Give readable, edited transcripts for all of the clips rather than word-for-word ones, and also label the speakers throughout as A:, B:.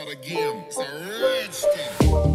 A: the game. It's a rich thing.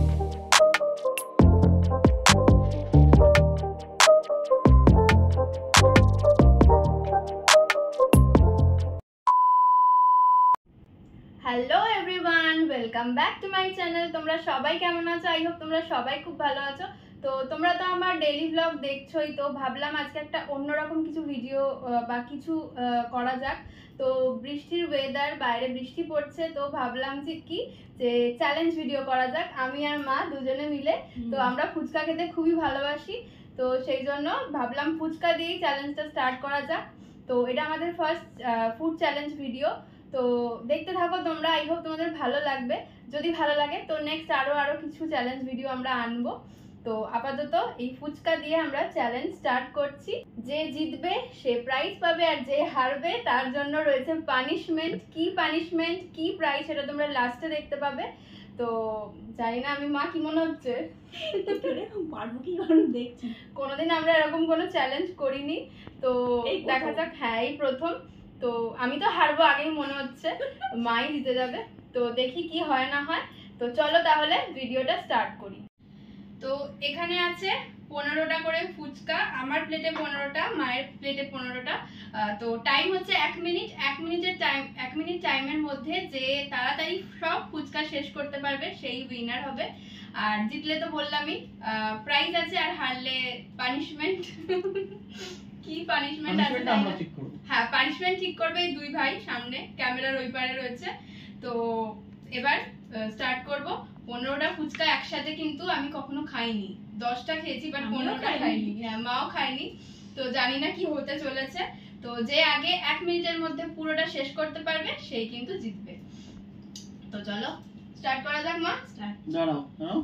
B: Hello everyone, welcome back to my channel. তোমরা সবাই কেমন আছো? I hope তোমরা সবাই খুব ভালো আছো। তো তোমরা তো আমার ডেইলি ব্লগ দেখছোই, তো ভাবলাম আজকে একটা অন্যরকম কিছু ভিডিও বা কিছু করা যাক। তো বৃষ্টির ওয়েদার, বাইরে বৃষ্টি পড়ছে, তো ভাবলাম যে চ্যালেঞ্জ ভিডিও করা যাক আমি আর মা দুজনে মিলে। তো আমরা ফুচকা খেতে খুবই ভালোবাসি, তো সেই জন্য ভাবলাম ফুচকা দিয়েই চ্যালেঞ্জটা স্টার্ট করা যাক। তো এটা আমাদের ফার্স্ট ফুড চ্যালেঞ্জ ভিডিও, তো দেখতে থাকো তোমরা। আই হোপ তোমাদের ভালো লাগবে। যদি ভালো লাগে তো নেক্সট আরো কিছু চ্যালেঞ্জ ভিডিও আমরা আনবো। তো আপাতত এই ফুচকা দিয়ে আমরা চ্যালেঞ্জ স্টার্ট করছি। যে জিতবে সে প্রাইজ পাবে, আর যে হারবে তার জন্য রয়েছে পানিশমেন্ট। কি প্রাইজ সেটা তোমরা লাস্টে দেখতে পাবে। তো জানি না আমি, মা কি মনে হচ্ছে?
C: পারবো কি কারণ দেখছি,
B: কোনোদিন আমরা এরকম কোনো চ্যালেঞ্জ করিনি, তো দেখা যাক। হ্যাঁ, এই প্রথম। তো আমি তো হারবো আগেই মনে হচ্ছে, মাই জিতে যাবে। তো দেখি কি হয় না হয়। তো চলো তাহলে ভিডিওটা স্টার্ট করি। তো এখানে আছে 15টা করে ফুচকা, আমার প্লেটে 15টা, মায়ের প্লেটে 15টা। তো টাইম হচ্ছে 1 মিনিট। 1 মিনিট টাইমের মধ্যে যে তাড়াতাড়ি সব ফুচকা শেষ করতে পারবে সেই উইনার হবে। আর জিতলে তো বললামই প্রাইজ আছে, আর হারলে পানিশমেন্ট। কি পানিশমেন্ট আছে? হ্যাঁ, পানিশমেন্ট ঠিক করবে এই দুই ভাই, সামনে ক্যামেরার ওই পারে রয়েছে। তো এবার স্টার্ট করব। 15টা ফুচকা একসাথে কিন্তু আমি কখনো খাইনি। 10টা খেয়েছি, বাট 15টা খাইনি। হ্যাঁ, মাও খাইনি। তো জানি না কি হতে চলেছে। তো যে আগে 1 মিনিটের মধ্যে পুরোটা শেষ করতে পারবে সেই কিন্তু জিতবে। তো চলো স্টার্ট করা যাক। মা স্টার্ট।
D: দাঁড়াও।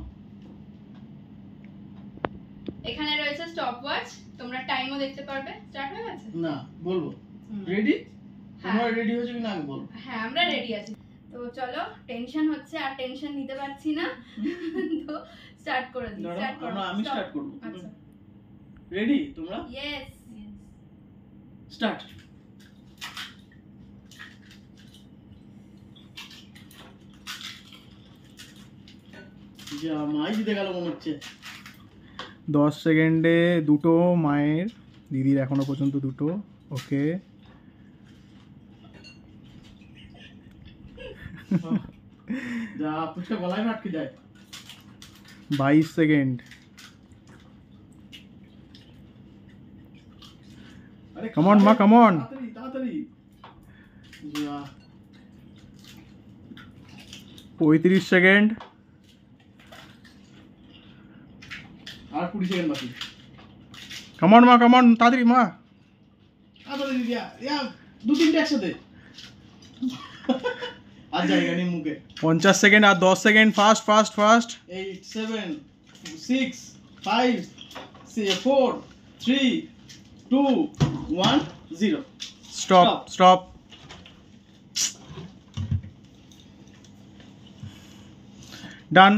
B: এখানে রয়েছে স্টপ ওয়াচ, তোমরা টাইমও দেখতে পারবে। স্টার্ট হয়ে গেছে?
D: না, বলবো রেডি? তোমরা রেডি হয়েছো কিনা আগে বলো।
B: হ্যাঁ, আমরা রেডি আছি। তো চলো, টেনশন হচ্ছে, আর টেনশন নিতে পারছি না। তো স্টার্ট করে দিই। স্টার্ট করো।
D: আমি স্টার্ট করব।
B: আচ্ছা,
D: রেডি তোমরা?
B: ইয়েস।
D: স্টার্ট। যা, মাই জিতে গেল মনে হচ্ছে।
E: 10 সেকেন্ডে দুটো মায়ের, দিদির এখনো পর্যন্ত দুটো। ওকে,
D: যা, ফুচকা গলায় আটকে যায়।
E: 22 সেকেন্ড।
D: আরে
E: কাম অন মা, কাম অন,
D: তাড়াতাড়ি। যা,
E: 35 সেকেন্ড।
D: আর 20 সেকেন্ড বাকি।
E: কাম অন মা, কাম অন, তাড়াতাড়ি মা।
D: তাড়াতাড়ি দিয়া, দু তিনটে একসাথে। আর জায়গা নেই মুখে।
E: 50 সেকেন্ড আর 10 second. Fast fast fast.
D: 8 7 6 5 4 3 2 1 0।
E: Stop stop. Done.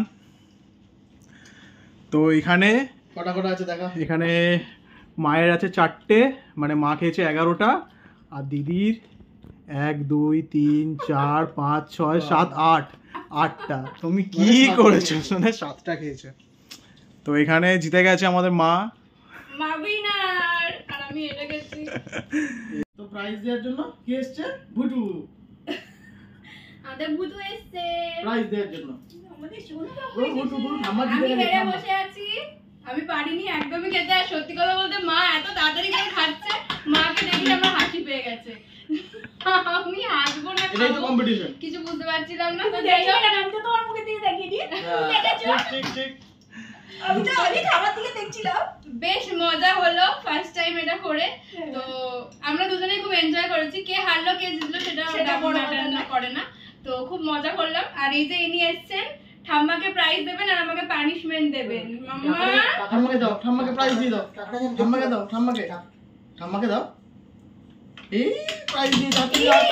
E: তো এখানে
D: কটা আছে দেখা।
E: এখানে মায়ের আছে 4টে, মানে মা খেয়েছে 11টা, আর দিদির 1 2 3 4 5 6 7 8 8টা। তুমি কি করেছো? শুনে 7টা খেয়েছে। তো এখানে জিতে গেছে আমাদের মা।
B: মা উইনার, আর আমি এটা গেছি।
D: তো প্রাইজ দেওয়ার জন্য কি এসেছে? ভুটু।
B: আমাদের বুধু এসেছে
D: প্রাইজ দেওয়ার জন্য।
C: আমাদের শোনো না,
D: ভুটু আমার
B: আমি
D: জিতে
B: হেরে
D: গেছে।
B: বসে আছি, আমি পারিনি একদমই খেতে। আর সত্যি কথা বলতে মা এত তাড়াতাড়ি করে খাচ্ছে, মাকে দেখে আমার হাসি পেয়ে গেছে। আমি হাসবো না,
D: এটাই তো
B: খাবো,
D: কম্পিটিশন।
B: কিছু বুঝতে পারছিলাম না। তো
C: তুমি
B: যাই
C: দেখো
B: হোক,
C: না, আমি তো তোমার মুখে দিয়ে দেখিয়ে দিই।
D: ঠিক।
C: আমি তো খাবার দিকে দেখছিলাম।
B: বেশ মজা হলো ফার্স্ট টাইম এটা করে। তো আমরা দুজনেই খুব এনজয় করেছি। কে হারলো কে জিতলো সেটা বড় ম্যাটার করে না। তো খুব মজা করলাম। আর এই যে ইনি এসেছেন, ঠাম্মাকে প্রাইজ দেবেন আর আমাকে পানিশমেন্ট দেবেন। মাম্মা,
D: ঠাম্মাকে দাও, ঠাম্মাকে প্রাইজ দিয়ে দাও। ঠাম্মাকে দাও। এই প্রাইজ দিয়ে দাও।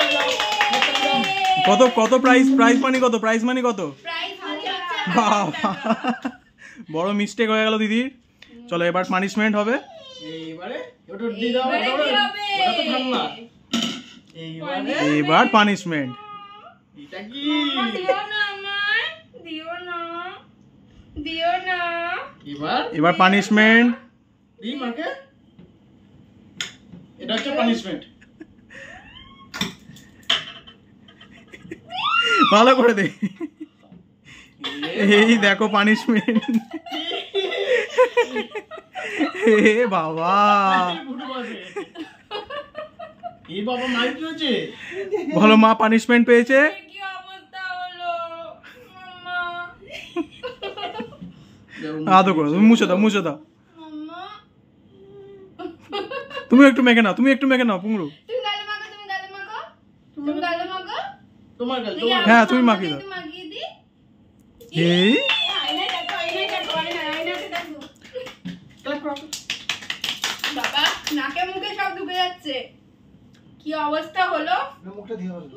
E: কত কত প্রাইস? প্রাইস মানি কত? প্রাইস মানি কত?
B: প্রাইজ হচ্ছে
E: বড় মিস্টেক হয়ে গেল দিদির। চলো এবার পানিশমেন্ট হবে।
D: এইবারে ওটা দিয়ে দাও।
B: এইবারে কি হবে?
D: ওটা তো ঠান্ডা। এইবারে
E: এবার পানিশমেন্ট।
D: এটা কি?
B: দিও না মা। দিও না।
E: এবার পানিশমেন্ট।
D: দিই মাকে। এটা হচ্ছে পানিশমেন্ট।
E: ভালো করে দে। এই দেখো পানিশমেন্ট। এ বাবা,
D: এই বাবা মার কি হয়েছে?
E: বলো মা পানিশমেন্ট পেয়েছে।
B: কি অবস্থা হলো মাম্মা?
E: আদো করো, তুমি মুছে দাও, মুছে দাও।
B: মাম্মা
E: তুমি একটু মেখে নাও, তুমি একটু মেখে নাও পুংরু।
B: তুমি গালে মাখো, তুমি গালে মাখো, তুমি গালে মাখো।
D: তোমার গাল,
B: দেখি
D: তোমার
B: আমার
E: হ্যাঁ, তুমি
B: মাম্মাকে
E: মাখিয়ে দাও।
B: একটু মাখিয়ে দিই।
E: এই
C: আয়নায় দেখো, আয়নায় দেখো, আয়নাতে দেখো।
B: বাবা নাকে মুখে সব ঢুকে যাচ্ছে। কি অবস্থা হলো?
D: মুখটা দিয়ে হবে।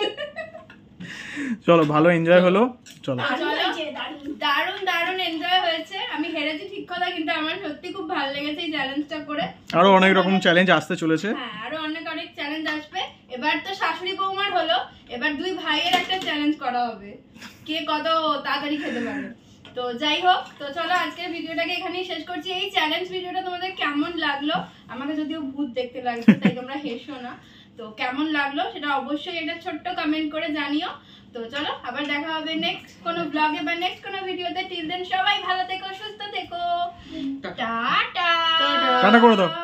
E: চলো, ভালো এনজয় হলো। চলো
C: দারুণ হয়েছে, দারুণ।
B: দারুণ দারুণ এনজয় হয়েছে। আমি হেরেছি ঠিক কথা, কিন্তু আমার সত্যি খুব ভালো লেগেছে এই চ্যালেঞ্জটা করে।
E: আরো অনেক রকম চ্যালেঞ্জ আসতে চলেছে।
B: হ্যাঁ, আরো অনেক অনেক চ্যালেঞ্জ আসবে। এবার তো শাশুড়ি বৌমার হলো, এবার দুই ভাইয়ের একটা চ্যালেঞ্জ করা হবে, কে কত তাড়াতাড়ি খেতে পারে। তো যাই হোক, তো চলো আজকের ভিডিওটাকে এখানেই শেষ করছি। এই চ্যালেঞ্জ ভিডিওটা তোমাদের কেমন লাগলো? আমাকে যদিও ভূত দেখতে লাগছে, তাই তোমরা হেসো না। তো কেমন লাগলো সেটা অবশ্যই একটা ছোট্ট কমেন্ট করে জানিও। তো চলো আবার দেখা হবে নেক্সট কোনো ব্লগে বা নেক্সট কোনো ভিডিওতে। টিল দেন সবাই ভালো থেকো, সুস্থ থেকো। টাটা।
E: টাটা করে দাও।